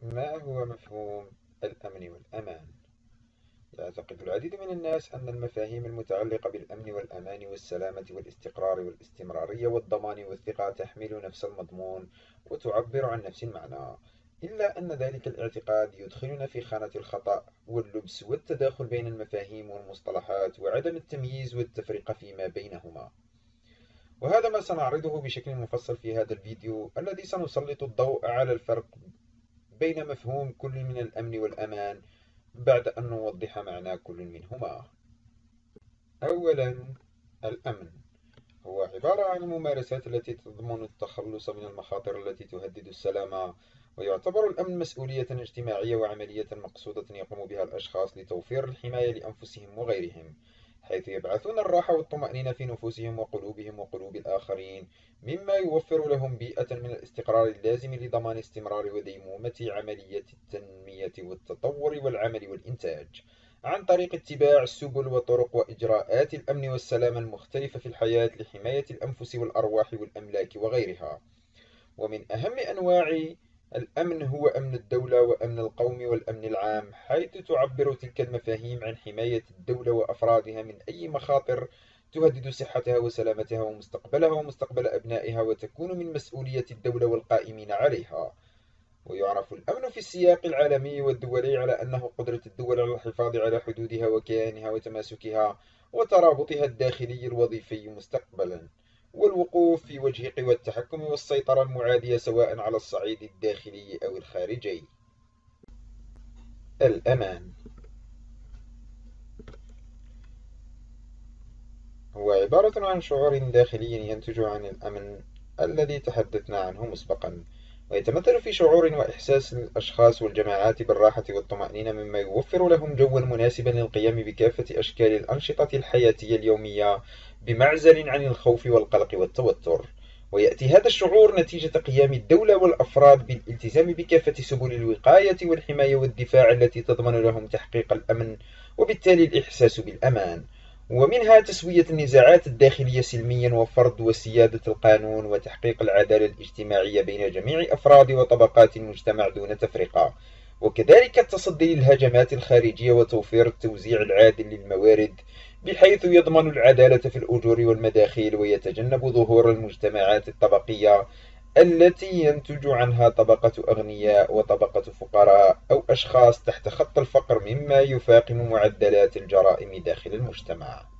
ما هو مفهوم الأمن والأمان؟ يعتقد العديد من الناس أن المفاهيم المتعلقة بالأمن والأمان والسلامة والاستقرار والاستمرارية والضمان والثقة تحمل نفس المضمون وتعبر عن نفس المعنى، إلا أن ذلك الاعتقاد يدخلنا في خانة الخطأ واللبس والتداخل بين المفاهيم والمصطلحات وعدم التمييز والتفرقة فيما بينهما. وهذا ما سنعرضه بشكل مفصل في هذا الفيديو الذي سنسلط الضوء على الفرق بين مفهوم كل من الأمن والأمان بعد أن نوضح معنى كل منهما. أولا، الأمن هو عبارة عن الممارسات التي تضمن التخلص من المخاطر التي تهدد السلامة، ويعتبر الأمن مسؤولية اجتماعية وعملية مقصودة يقوم بها الأشخاص لتوفير الحماية لأنفسهم وغيرهم، حيث يبعثون الراحة والطمأنينة في نفوسهم وقلوبهم وقلوب الآخرين، مما يوفر لهم بيئة من الاستقرار اللازم لضمان استمرار وديمومة عملية التنمية والتطور والعمل والإنتاج، عن طريق اتباع سبل وطرق وإجراءات الأمن والسلامة المختلفة في الحياة لحماية الأنفس والأرواح والأملاك وغيرها. ومن أهم أنواع الأمن هو أمن الدولة وأمن القوم والأمن العام، حيث تعبر تلك المفاهيم عن حماية الدولة وأفرادها من أي مخاطر تهدد صحتها وسلامتها ومستقبلها ومستقبل أبنائها، وتكون من مسؤولية الدولة والقائمين عليها. ويعرف الأمن في السياق العالمي والدولي على أنه قدرة الدول على الحفاظ على حدودها وكيانها وتماسكها وترابطها الداخلي الوظيفي مستقبلا، والوقوف في وجه قوى التحكم والسيطرة المعادية سواء على الصعيد الداخلي أو الخارجي. الأمان هو عبارة عن شعور داخلي ينتج عن الأمن الذي تحدثنا عنه مسبقا، ويتمثل في شعور وإحساس الأشخاص والجماعات بالراحة والطمأنينة، مما يوفر لهم جوا مناسبا للقيام بكافة أشكال الأنشطة الحياتية اليومية بمعزل عن الخوف والقلق والتوتر. ويأتي هذا الشعور نتيجة قيام الدولة والأفراد بالالتزام بكافة سبل الوقاية والحماية والدفاع التي تضمن لهم تحقيق الأمن وبالتالي الإحساس بالأمان، ومنها تسوية النزاعات الداخلية سلميا وفرض وسيادة القانون وتحقيق العدالة الاجتماعية بين جميع أفراد وطبقات المجتمع دون تفرقة، وكذلك التصدي للهجمات الخارجية وتوفير التوزيع العادل للموارد بحيث يضمن العدالة في الأجور والمداخيل ويتجنب ظهور المجتمعات الطبقية التي ينتج عنها طبقة أغنياء وطبقة فقراء أو أشخاص تحت خط الفقر، مما يفاقم معدلات الجرائم داخل المجتمع.